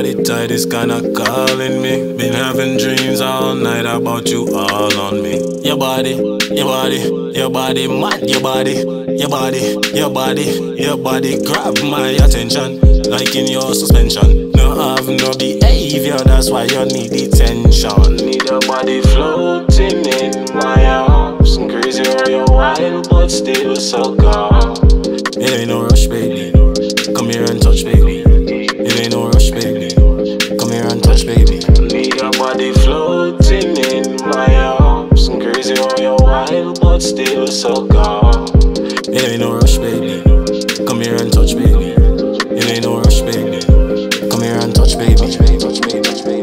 body tight, it's kinda calling me. Been having dreams all night about you all on me. Your body, your body, your body, mad, your body, your body, your body, your body grab my attention, like in your suspension. No have no behavior, that's why you need detention. Need your body floating in my arms, crazy how you're wild but still so calm. It ain't no rush, baby. Come here and touch, baby. It ain't no rush, baby. Come here and touch, baby. Need your body floating in my arms, crazy how you're wild but still so calm. It ain't no rush, baby. Come here and touch, baby. It ain't no rush, baby. Come here and touch, baby. Touch, baby, touch, baby, touch, baby.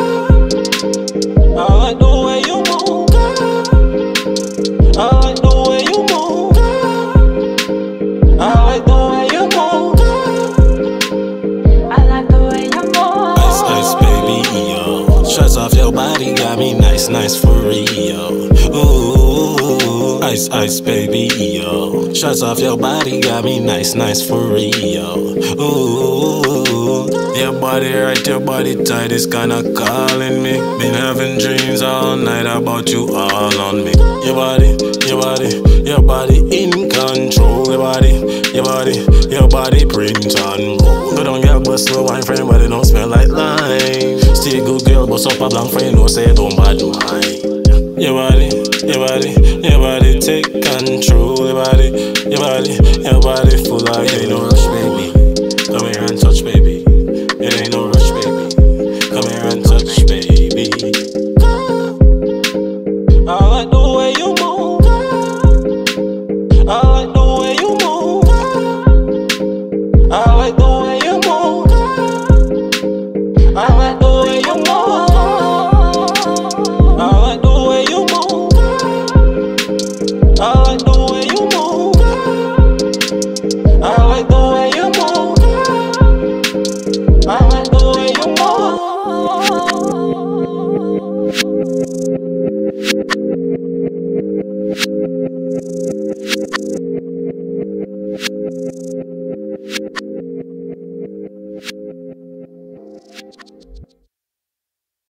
I like the way you move. I like the way you move. I like the way you move. I like the way you move. Ice, ice, baby, yo. Shots off your body got me nice, nice for real. Ooh, ice, ice, baby, yo. Shots off your body got me nice, nice for real. Ooh, your body right, your body tight, it's kinda calling me. Been having dreams all night about you all on me. Your body, your body, your body in control. Your body, your body, your body print on roll. Go down, girl, but slow wine friend, but it don't smell like lime. Stay good girl, but up a blank friend, no say don't bad mind. Your body, your body, your body take control. Your body, your body, your body full of you know.